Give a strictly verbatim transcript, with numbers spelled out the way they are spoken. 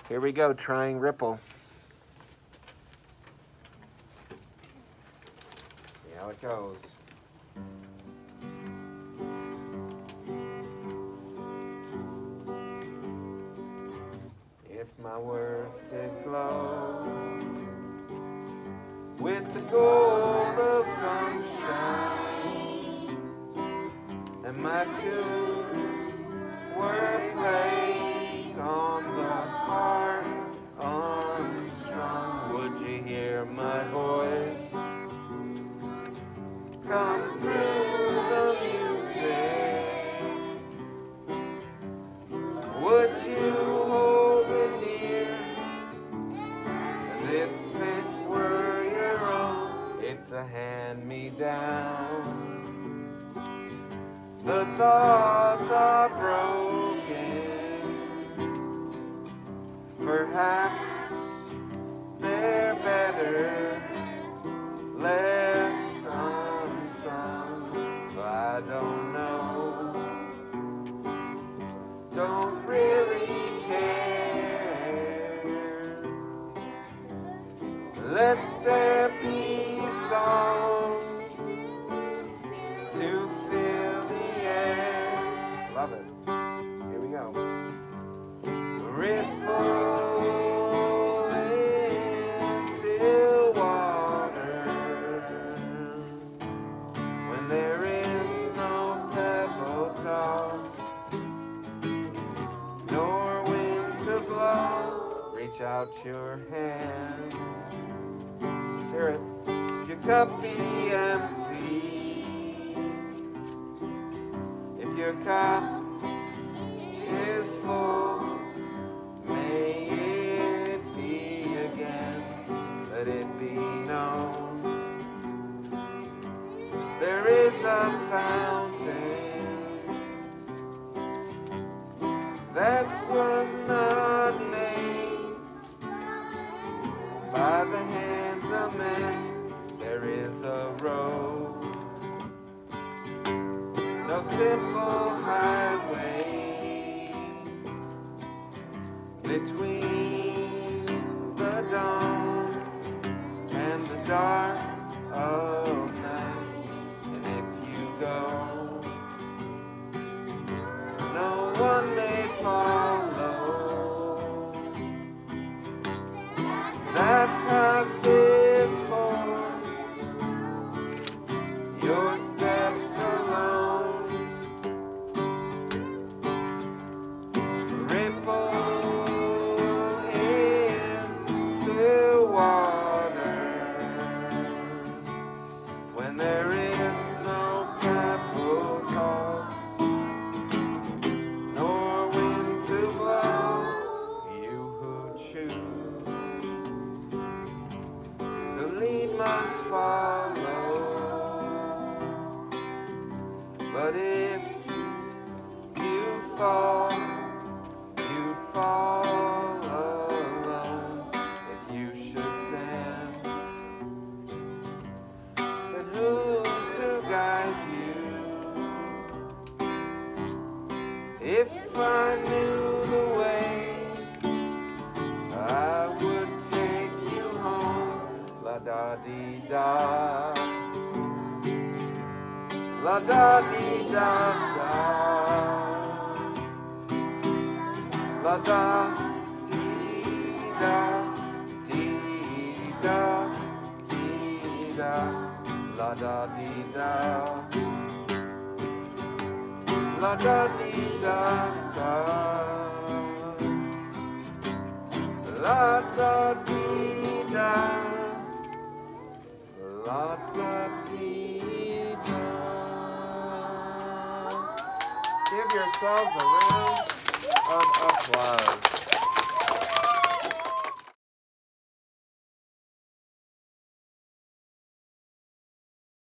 Here we go, trying Ripple. See how it goes. If my words did glow with the gold of sunshine, and my tunes were played on the heart unstrung, would you hear my voice come through the music? Would you hold it near as if it were your own? It's a hand-me-down. The thoughts are broken, perhaps they're better left unsung. I don't know, don't really care. Let there be songs to fill the air. Love it. Here we go. Ripple in still water when there is no pebble toss nor wind to blow. Reach out your hand. Let's hear it. If your cup be empty, if your cup is full, may it be again. Let it be known there is a fountain that was not made by the hands of men. There is a road, no simple highway between the dawn and the dark of night. And if you go, no one may follow. That path is for your steps alone. Ripple into water when there is no pebble toss nor wind to blow. You who choose to lead must follow. But if you fall, you fall alone. If you should stand, then who's to guide you? If I knew the way, I would take you home. La da dee da, la da dee da da, la da dee da, dee da, dee da, la da dee da, la da dee da da, la da dee da, la da dee da. Give yourselves a round of applause.